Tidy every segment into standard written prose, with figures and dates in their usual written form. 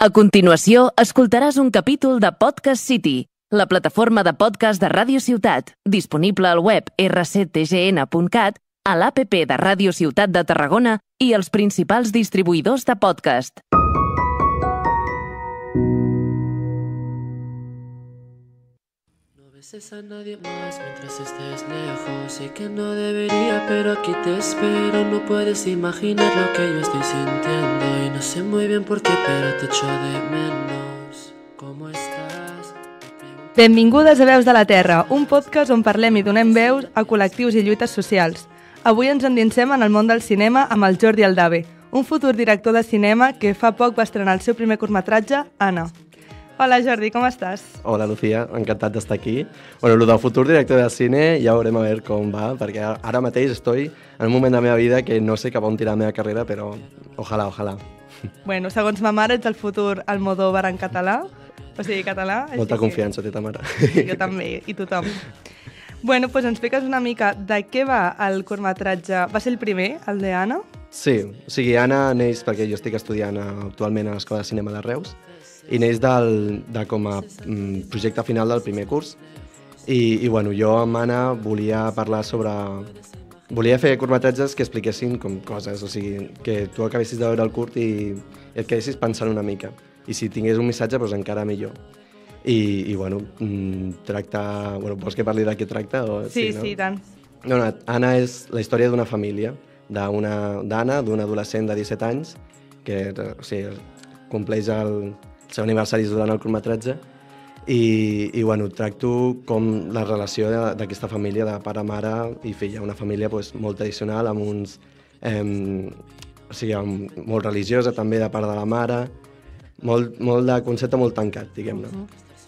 A continuació, escoltaràs un capítol de Podcast City, la plataforma de podcast de Ràdio Ciutat, disponible al web rctgn.cat, a l'APP de Ràdio Ciutat de Tarragona i els principals distribuïdors de podcast. No beses a nadie más mientras estés lejos. Sé que no debería, pero aquí te espero. No puedes imaginar lo que yo estoy sintiendo. Y no sé muy bien por qué, pero te echo de menos. ¿Cómo estás? Benvingudes a Veus de la Terra, un podcast on parlem i donem veus a col·lectius i lluites socials. Avui ens endinsem en el món del cinema amb el Jordi Aldave, un futur director de cinema que fa poc va estrenar el seu primer curtmetratge, Anna. Hola Jordi, com estàs? Hola Lucía, encantat d'estar aquí. Bueno, el del futur director de cine ja veurem a veure com va, perquè ara mateix estoy en un moment de la meva vida que no sé cap on tirar la meva carrera, però ojalà. Bueno, segons ma mare ets el futur Almodóvar en català, o sigui, català. Molta confiança té ta mare. Jo també, i tothom. Bueno, doncs ens expliques una mica de què va el curtmetratge. Va ser el primer, el de Anna? Sí, o sigui, Anna neix perquè jo estic estudiant actualment a l'Escola de Cinema de Reus i neix de com a projecte final del primer curs. I bueno, jo amb Anna volia parlar sobre... Volia fer curtmetratges que expliquessin com coses, o sigui, que tu acabessis de veure el curt i et quedessis pensant una mica. I si tingués un missatge, doncs encara millor. I bueno, tracta... Bueno, vols que parli de què tracta? O, sí, no? Sí, tant. No, Anna és la història d'una família, d'Anna, d'una adolescent de 17 anys, que o sigui, compleix el seu aniversari durant el curtmetratge, i bueno, tracto com la relació d'aquesta família de pare, mare i filla, una família doncs, molt tradicional, amb uns... o sigui, molt religiosa també de part de la mare, molt de concepte molt tancat, diguem-ne.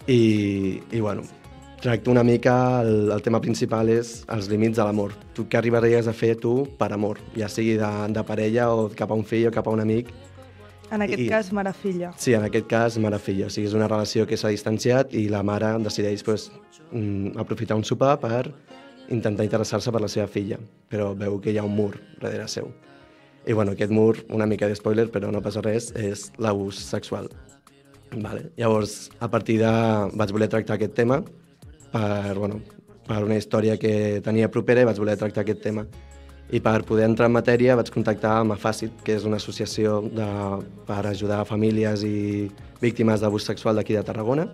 I bueno, tracto una mica, el tema principal és els límits de l'amor. Tu què arribaries a fer tu per amor, ja sigui de parella o cap a un fill o cap a un amic. En aquest cas, mare-filla. Sí, en aquest cas, mare-filla. O sigui, és una relació que s'ha distanciat i la mare decideix aprofitar un sopar per intentar interessar-se per la seva filla, però veu que hi ha un mur darrere seu. I bueno, aquest mur, una mica de spoiler, però no passa res, és l'abús sexual. Vale. Llavors, a partir de... vaig voler tractar aquest tema per una història que tenia propera i vaig voler tractar aquest tema. I per poder entrar en matèria vaig contactar amb Afàcit, que és una associació per ajudar famílies i víctimes d'abús sexual d'aquí de Tarragona,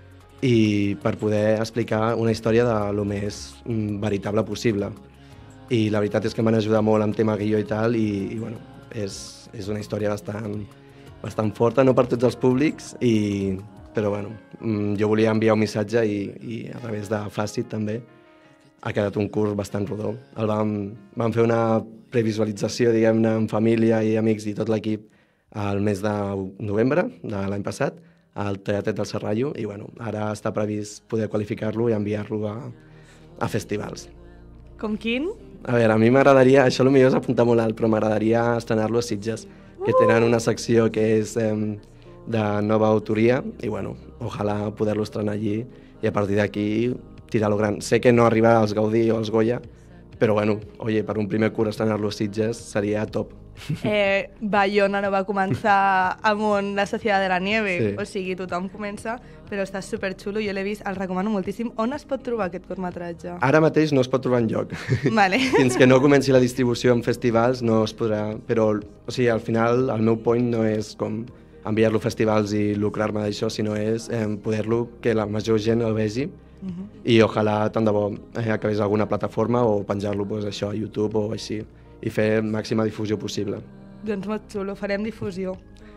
i per poder explicar una història de lo més veritable possible. I la veritat és que m'han ajudat molt amb tema guió i tal, i bueno, és una història bastant forta, no per tots els públics, però bueno, jo volia enviar un missatge i a través de Fàcit també ha quedat un curs bastant rodó. Vam fer una previsualització, diguem-ne, amb família i amics i tot l'equip al mes de novembre de l'any passat, al Teatret del Serrallo, i bueno, ara està previst poder qualificar-lo i enviar-lo a festivals. Com quin? A veure, a mi m'agradaria, això potser és apuntar molt alt, però m'agradaria estrenar-lo a Sitges, que tenen una secció que és de nova autoria, i bueno, ojalà poder-lo estrenar allí, i a partir d'aquí tirar-lo gran. Sé que no arriba als Gaudí o als Goya, però bueno, oye, per un primer curs estrenar-lo a Sitges seria top. Bayona no va començar amb La Sociedad de la Nieve, sí. O sigui, tothom comença, però està superxulo, jo l'he vist, el recomano moltíssim. On es pot trobar aquest curtmetratge? Ara mateix no es pot trobar enlloc. Vale. Fins que no comenci la distribució en festivals no es podrà, però o sigui, al final el meu point no és com enviar-lo a festivals i lucrar-me d'això, sinó és poder-lo que la major gent el vegi, i ojalà tant de bo acabés alguna plataforma o penjar-lo això a YouTube o així, i fer màxima difusió possible. Doncs molt xulo, farem difusió.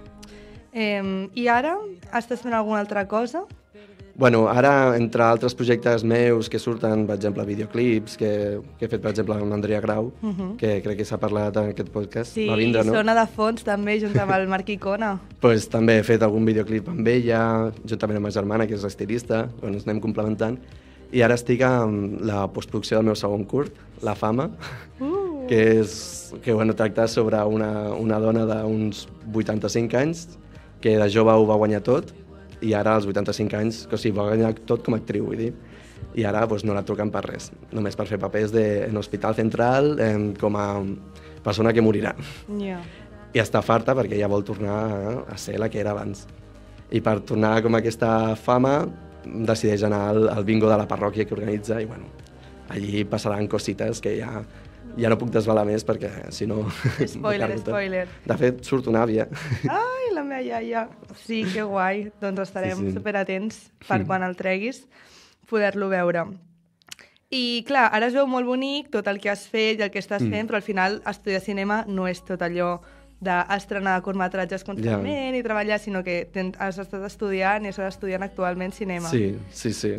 I ara, estàs fent alguna altra cosa? Bueno, ara, entre altres projectes meus que surten, per exemple, videoclips, que he fet, per exemple, amb Andrea Grau, que crec que s'ha parlat en aquest podcast. Sí, va vindre, no? Sona de fons també, junt amb el Marc Icona. Pues, també he fet algun videoclip amb ella, juntament amb ma germana, que és estilista, bueno, ens anem complementant. I ara estic amb la postproducció del meu segon curt, La Fama, que bueno, tracta sobre una dona d'uns 85 anys, que de jove ho va guanyar tot, i ara als 85 anys, o sigui, va guanyar tot com a actriu, vull dir. I ara doncs, no la truquen per res, només per fer papers en Hospital Central com a persona que morirà. Yeah. I està farta perquè ja vol tornar a ser la que era abans. I per tornar com a aquesta fama decideix anar al bingo de la parròquia que organitza i bueno, allí passaran cosites que ja no puc desvelar més perquè si no... Spoiler. De fet, surt una àvia. Ai, la meva iaia. Sí, que guai. Doncs estarem superatents per quan el treguis poder-lo veure. I clar, ara es veu molt bonic tot el que has fet i el que estàs fent, però al final estudiar cinema no és tot allò d'estrenar curtmetratges constantment i treballar, sinó que has estat estudiant i estàs estudiant actualment cinema. Sí.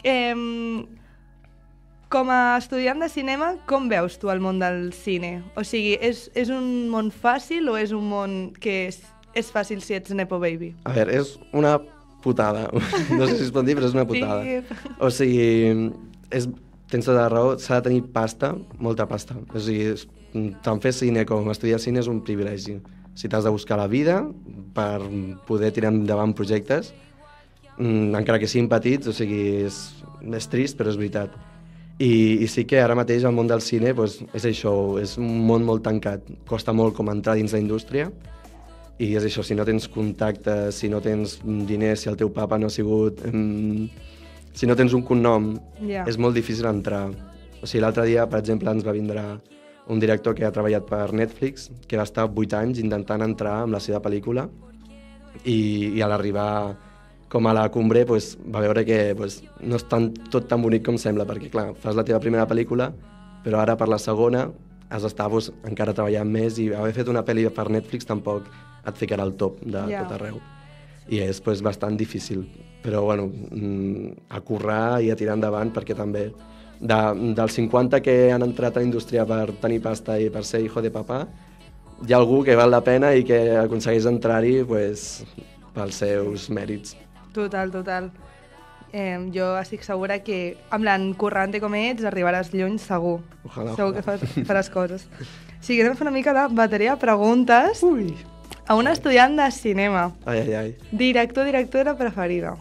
Com a estudiant de cinema, com veus tu el món del cine? O sigui, és un món fàcil o és un món que és fàcil si ets nepo baby? A veure, és una putada. No sé si es pot dir, però és una putada. Sí. O sigui, tens tota la raó, s'ha de tenir pasta, molta pasta. O sigui, tant fer cine com estudiar cine és un privilegi. Si t'has de buscar la vida per poder tirar endavant projectes, encara que siguin petits, o sigui, és trist, però és veritat. I sí que ara mateix el món del cine és això, és un món molt tancat. Costa molt com entrar dins la indústria i és això, si no tens contactes, si no tens diners, si el teu papa no ha sigut... si no tens un cognom, és molt difícil entrar. O sigui, l'altre dia, per exemple, ens va vindre un director que ha treballat per Netflix, que va estar 8 anys intentant entrar amb la seva pel·lícula i a l'arribar com a la cumbre va veure que no és tot tan bonic com sembla, perquè clar, fas la teva primera pel·lícula, però ara per la segona has d'estar encara treballant més i haver fet una pel·li per Netflix tampoc et ficarà al top de tot arreu. I és bastant difícil, però bueno, a currar i a tirar endavant, perquè també dels 50 que han entrat a la indústria per tenir pasta i per ser hijo de papà, hi ha algú que val la pena i que aconsegueix entrar-hi pels seus mèrits. Total. Jo estic segura que amb l'encurrante com ets arribaràs lluny segur. Ojalà. Segur que faràs coses. Sí, que anem a fer una mica de bateria de preguntes a un estudiant de cinema. Ai. Director, directora preferida.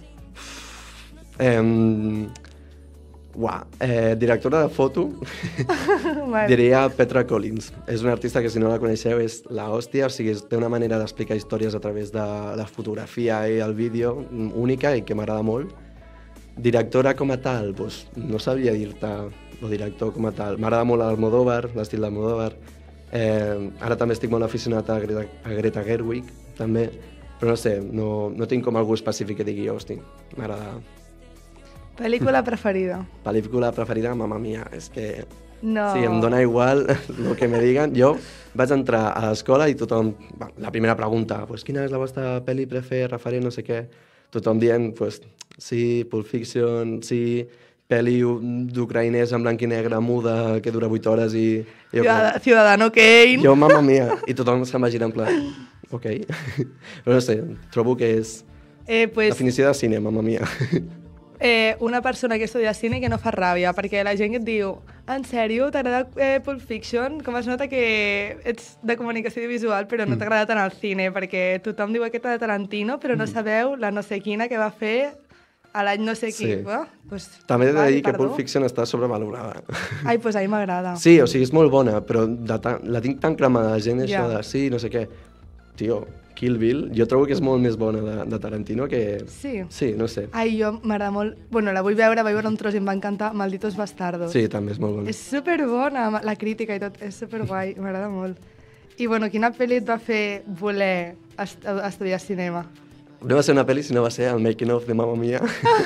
Directora de foto, diria Petra Collins. És una artista que si no la coneixeu és la hòstia, o sigui, té una manera d'explicar històries a través de la fotografia i el vídeo única i que m'agrada molt. Directora com a tal, no sabria dir-te, o director com a tal. M'agrada molt l'Almodóvar, l'estil d'Almodóvar. Ara també estic molt aficionat a Greta Gerwig, també, però no sé, no tinc com algú específic que digui, hosti, m'agrada. Pel·lícula preferida? Pel·lícula preferida, Mamma Mia, és que... No. Sí, em dóna igual el que me diguen. Jo vaig entrar a l'escola i tothom... La primera pregunta, quina és la vostra pel·li referent, no sé què. Tothom dient, sí, Pulp Fiction, sí, pel·li d'ucraïnès en blanc i negre, muda, que dura 8 hores i... Ciudadano Kane. Jo, Mamma Mia. I tothom se'n va girar en plan, ok. Però no sé, trobo que és definició de cine, Mamma Mia. Una persona que estudia cine que no fa ràbia, perquè la gent que et diu en sèrio, t'agrada Pulp Fiction? Com es nota que ets de comunicació visual però no t'agrada tant el cine, perquè tothom diu aquesta de Tarantino però no sabeu la no sé quina que va fer a l'any no sé qui. Sí. També he de dir que Pulp Fiction està sobrevalorada. Ai, doncs a mi m'agrada. Sí, o sigui, és molt bona, però la tinc tan cremada de gent això de sí, no sé què. Tio, Kill Bill, jo trobo que és molt més bona de Tarantino que... Sí? Sí, no sé. Ai, jo m'agrada molt... Bueno, la vaig veure un tros i em va encantar, Malditos Bastardos. Sí, també és molt bona. És superbona, la crítica i tot, és superguai, m'agrada molt. I bueno, quina pel·li et va fer voler estudiar cinema? No va ser una pel·li, sinó va ser el making of de Mamma Mia.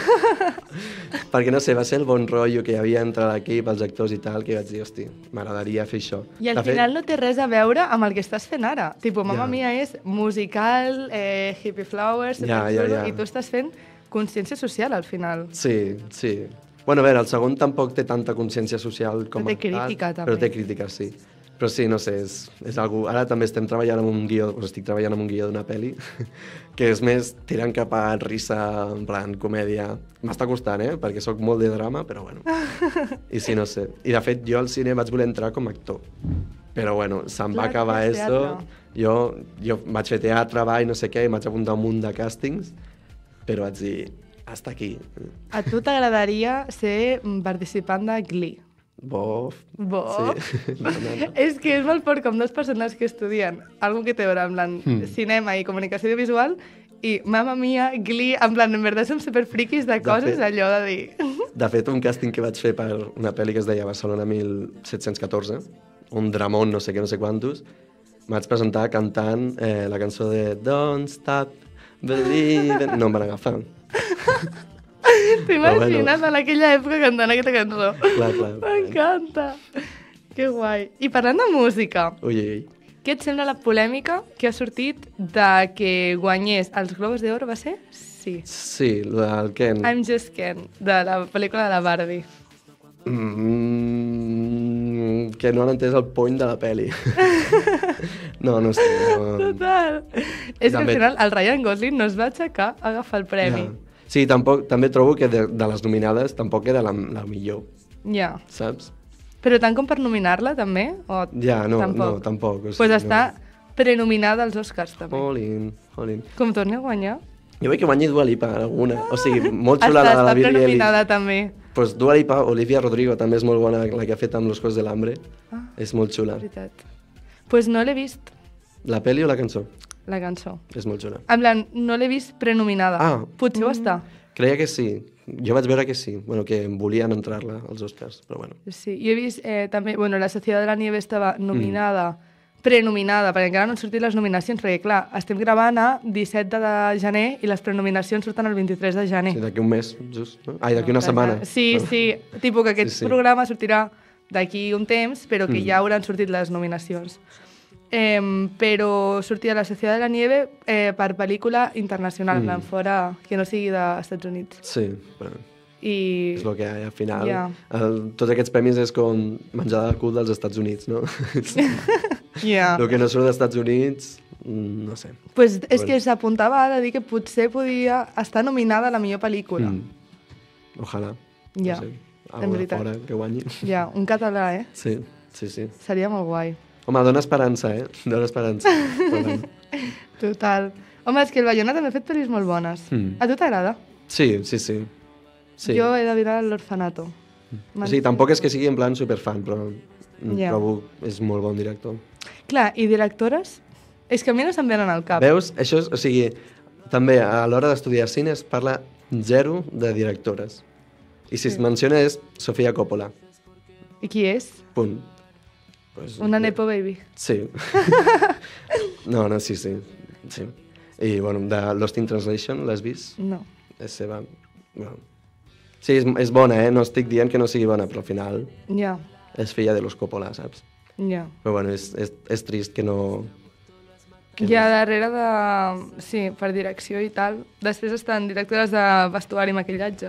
Perquè, no sé, va ser el bon rotllo que hi havia entre l'equip, els actors i tal, que vaig dir, hosti, m'agradaria fer això. I al final no té res a veure amb el que estàs fent ara. Tipo, Mamma Mia és musical, hippie flowers, i tu estàs fent consciència social al final. Sí. Bueno, a veure, el segon tampoc té tanta consciència social com té crítica, també. Però té crítica, sí. Però sí, no sé, és algú... Ara també estem treballant amb un guió, estic treballant amb un guió d'una pel·li, que és més tirant cap a risa, en plan, comèdia. M'està costant, perquè sóc molt de drama, però bueno. I sí, no sé. I de fet, jo al cine vaig voler entrar com a actor. Però bueno, se'm va acabar eso. Jo vaig fer teatre, ball, no sé què, i vaig apuntar un munt de càstings, però vaig dir, hasta aquí. A tu t'agradaria ser participant de Glee? Bof. Sí. No. És que és molt fort com dues persones que estudien algo que té a veure amb cinema i comunicació visual i Mamma Mia, Glee, en plan, en veritat som superfriquis de coses, allò de dir... De fet, un càsting que vaig fer per una pel·li que es deia Barcelona 1714, un dramón no sé què, no sé quantos, vaig presentar cantant la cançó de Don't Stop Believing... No em van agafar. T'imagines en aquella època cantant aquesta cançó? Clar. M'encanta. Que guai. I parlant de música, Ui. què et sembla la polèmica que ha sortit de que guanyés els Globos d'Or, va ser? Sí. Sí, el Ken. I'm Just Ken, de la pel·lícula de la Barbie. Que no han entès el point de la peli. No sé. No. Total. És que al També- final el Ryan Gosling no es va aixecar a agafar el premi. Ja. Sí, també trobo que de les nominades tampoc era la millor, Ja. saps? Però tant com per nominar-la, també? O Ja, no, Doncs tampoc. O sigui, pues està prenominada als Oscars, també. Jolín. Com torni a guanyar. Jo veig que guanyi Dua Lipa alguna. O sigui, molt xula la de Està la Billie Eilish. prenominada, també. Pues Dua Lipa, Olivia Rodrigo també és molt bona, la que ha fet amb Los Juegos del Hambre. Ah. És molt xula. Veritat. Pues no l'he vist, La peli o la cançó? la cançó. És molt xula. En plan, no l'he vist prenominada. Ah. Potser ho està. Creia que sí. Jo vaig veure que sí. Bueno, que volien entrar-la als Oscars, però bueno. Sí, jo he vist també... Bueno, La Societat de la Nieve estava nominada, prenominada, perquè encara no han sortit les nominacions, perquè, clar, estem gravant a 17 de gener i les prenominacions surten el 23 de gener. Sí, d'aquí un mes, just. No? Ai, d'aquí una setmana. Sí, sí. Tipus que aquest Sí. programa sortirà d'aquí un temps, però que ja hauran sortit les nominacions. Però sortia La Societat de la Nieve per pel·lícula internacional, en plan, fora que no sigui dels Estats Units. Sí, bueno, I... és el que hi ha. Al final, Ja. tots aquests premis és com menjar del cul dels Estats Units, no? Ja. El que no surt dels Estats Units, no sé. Pues és que s'apuntava ara a dir que potser podia estar nominada a la millor pel·lícula. Ojalà. Ja, No sé, en alguna veritat. fora que guanyi. Ja, un català, Sí. Seria molt guai. Home, dona esperança, Dona esperança. Però bueno. Total. Home, és que el Bayona també ha fet pel·lis molt bones. A tu t'agrada? Sí. Jo he de mirar l'Orfanato. O sigui, tampoc és que sigui en plan superfan, però Ja. trobo que és molt bon director. Clar, i directores? És que a mi no se'm venen al cap. Veus? Això és, o sigui, també a l'hora d'estudiar cine es parla zero de directores. I si es menciona és Sofia Coppola. I qui és? Punt. Pues, Una Nepo Baby. Sí. No, sí. I, bueno, de Lost in Translation, l'has vist? No. És seva. Bueno. Sí, és bona, No estic dient que no sigui bona, però al final Ja, és filla de los Coppola, saps? ja. Però bueno, és trist que no... Ja darrere de... Sí, per direcció i tal. Després estan directores de vestuari i maquillatge.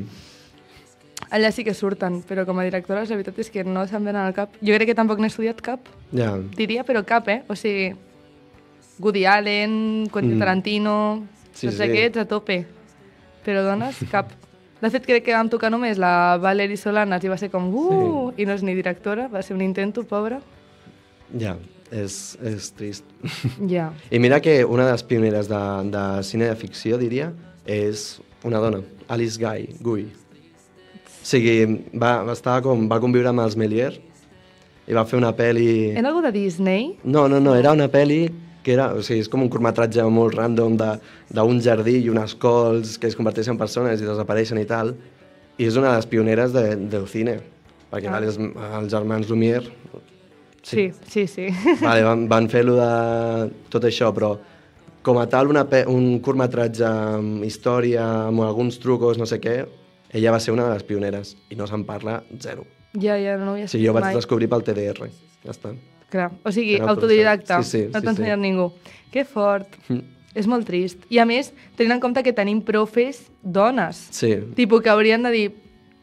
Allà sí que surten, però com a directores la veritat és que no se'm venen al cap. Jo crec que tampoc n'he estudiat cap. Ja, Diria, però cap, O sigui, Woody Allen, Quentin Tarantino, Sí, tots sí. aquests a tope. Però dones, cap. De fet, crec que vam tocar només la Valerie Solanas i va ser com, i no és ni directora, va ser un intento, pobra. ja, és trist. Ja. I mira que una de les pioneres de cine de ficció, diria, és una dona, Alice Guy. O sigui, va conviure amb els Méliès i va fer una pel·li... Era algú de Disney? No, era una pel·li que era, o sigui, és com un curtmetratge molt random d'un jardí i unes cols que es converteixen en persones i desapareixen i tal, i és una de les pioneres del cine, perquè vale, els germans Lumière Sí. vale, van fer-lo de tot això, però com a tal un curtmetratge amb història, amb alguns trucos, no sé què, ella va ser una de les pioneres i no se'n parla zero. Ja, no ho havia O sigui, jo vaig mai. descobrir pel TDR, ja està. Clar. O sigui, Era autodidacta. Sí, no t'ha ensenyat ningú. Que fort. És molt trist. I a més, tenint en compte que tenim profes dones. Sí, Tipo que haurien de dir...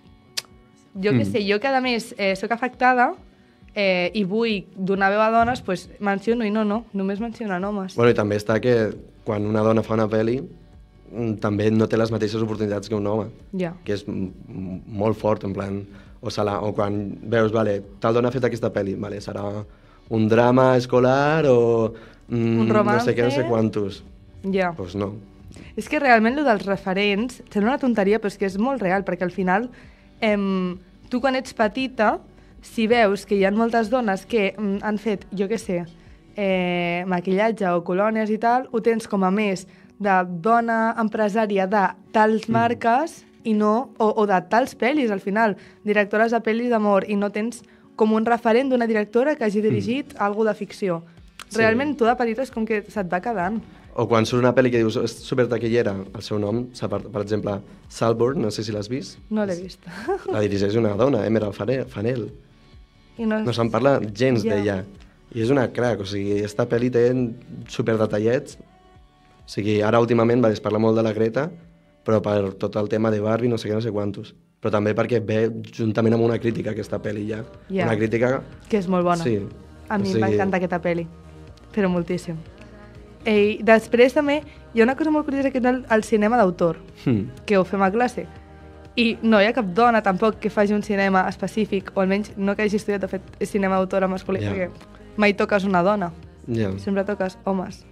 Jo què sé, jo que a més sóc afectada i vull donar veu a dones, pues menciono i no, només mencionen homes. bueno, i també està que quan una dona fa una pel·li també no té les mateixes oportunitats que un home, Ja. que és molt fort, en plan, o quan veus, vale, tal dona ha fet aquesta pel·li, vale, serà un drama escolar o Un romance. no sé què, no sé quantos. Ja. Doncs no. És que realment el dels referents sembla una tonteria, però és que és molt real, perquè al final tu quan ets petita, si veus que hi ha moltes dones que han fet, jo què sé, maquillatge o colònies i tal, ho tens com a més de dona empresària de tals marques i no, o de tals pel·lis, al final, directores de pel·lis d'amor, i no tens com un referent d'una directora que hagi dirigit alguna de ficció. Realment, tu de petita és com que se't va quedant. O quan surt una pel·li que dius, és supertaquillera, el seu nom, per exemple, Saltburn, no sé si l'has vist. No l'he vist. La dirigeix una dona, Emerald Fennell. I No se'n parla gens d'ella. I és una crac, o sigui, esta pel·li té superdetallets. O sigui, ara últimament es parla molt de la Greta, però per tot el tema de Barbie, no sé què, no sé quantos. Però també perquè ve juntament amb una crítica aquesta pel·li ja. Una crítica... Que és molt bona. Sí. A mi m'encanta aquesta pel·li, però moltíssim. I després també hi ha una cosa molt curiosa que és el cinema d'autor, que ho fem a classe. I no hi ha cap dona tampoc que faci un cinema específic, o almenys no que hagi estudiat de fet cinema d'autor masculí, perquè mai toques una dona. Sempre toques homes.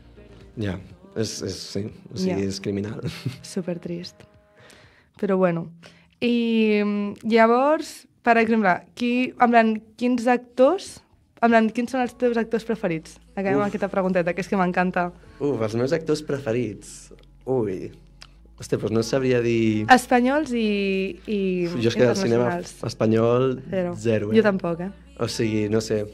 Sí, o sigui, és criminal. Supertrist. Però bueno. I llavors, per exemple, quins són els teus actors preferits? Acabem amb aquesta pregunteta, que és que m'encanta. Els meus actors preferits? Hòstia, doncs no sabria dir... Espanyols i jo és que del cinema espanyol, zero. Jo tampoc, O sigui, no sé...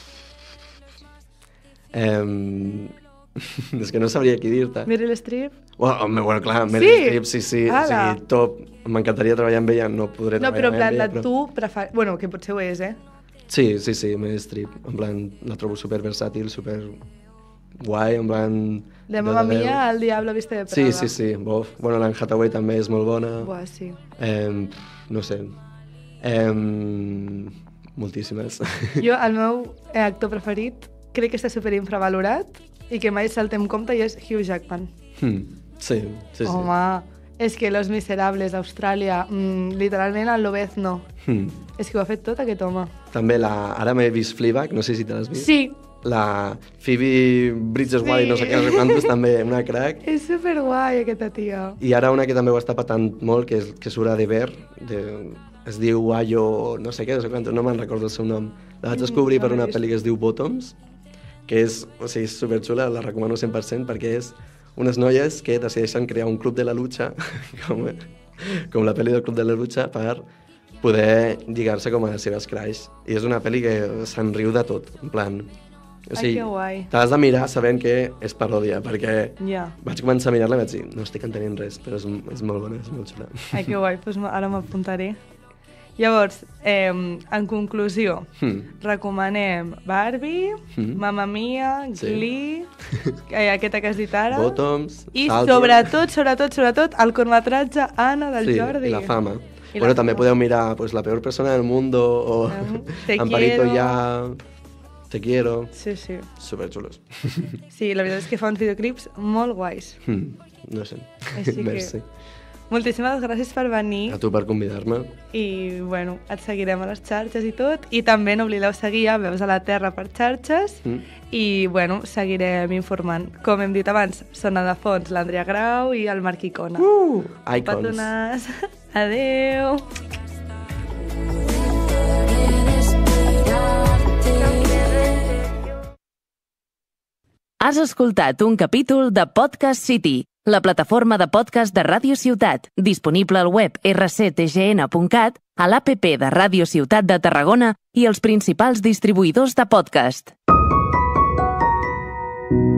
és que no sabria qui dir-te. Meryl Streep? Bueno, clar, Meryl Streep, sí. O sigui, top. M'encantaria treballar amb ella, no podré treballar amb ella. No, però en plan, tu preferis... Bueno, que potser ho és, Sí, Meryl Streep. En plan, la trobo super versàtil, super guai, en plan... De Mamma Mia, El Diablo viste de Praga. Sí. Bueno, l'Anne Hathaway també és molt bona. Buah, sí. No sé. Moltíssimes. Jo, el meu actor preferit, crec que està superinfravalorat i que mai saltem compte i és Hugh Jackman. Sí. Home, és que Los Miserables, Austràlia, literalment el Lobezno. És que ho ha fet tot aquest home. També ara m'he vist Fleabag, no sé si te l'has vist. Sí. La Phoebe Bridgers-White, no sé què, no sé quantos, també una crac. És superguai aquesta tia. I ara una que també ho està patant molt, que surt a The Bear, es diu Ayo, no sé què, no sé quantos, no me'n recordo el seu nom. La vaig descobrir per una pel·li que es diu Bottoms, que és superxula, la recomano 100% perquè és unes noies que decideixen crear un club de la lucha, com la pel·li del club de la lucha, per poder lligar-se com a les seves crush. I és una pel·li que se'n riu de tot, en plan... O sigui, que guai. t'has de mirar sabent que és paròdia, perquè vaig començar a mirar-la i vaig dir, no estic entenent res, però és molt bona, és molt xula. Ai, que guai, doncs ara m'apuntaré. Llavors, en conclusió, recomanem Barbie, Mamma Mia, Glee, aquesta que has dit ara, Bottoms, i sobretot, el curtmetratge Anna del Jordi. Sí, La Fama. Bueno, també podeu mirar La peor persona del mundo, o Amparito ya... Te quiero. Sí. Superxulos. Sí, la veritat és que fa uns videoclips molt guais. No sé. Merci. Moltíssimes gràcies per venir. A tu per convidar-me. I, bueno, et seguirem a les xarxes i tot. I també no oblideu seguir a Veus a la Terra per xarxes. I, bueno, seguirem informant. Com hem dit abans, sona de fons l'Andrea Grau i el Marc Icona. Icons. Petones. Adeu. Has escoltat un capítol de Podcast City, la plataforma de podcast de Ràdio Ciutat, disponible al web rctgn.cat, a l'APP de Ràdio Ciutat de Tarragona i els principals distribuïdors de podcast.